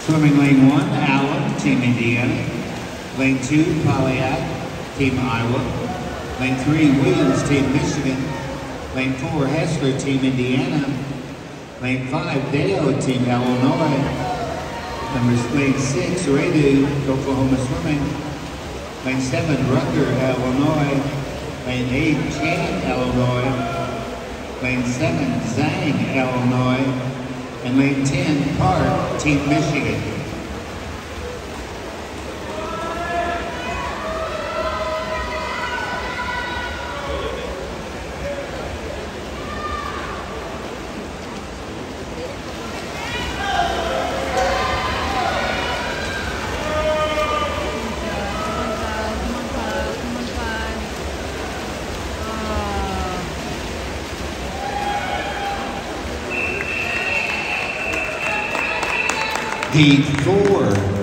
Swimming lane 1, Allen, Team Indiana. Lane 2, Polyak, Team Iowa. Lane 3, Williams, Team Michigan. Lane 4, Hessler, Team Indiana. Lane 5, Deo, Team Illinois. Lane 6, Redu, Oklahoma Swimming. Lane 7, Rucker, Illinois. Lane 8, Chan, Illinois. Lane 7, Zhang, Illinois. And lane 10, Park, Team Michigan. Heat 4.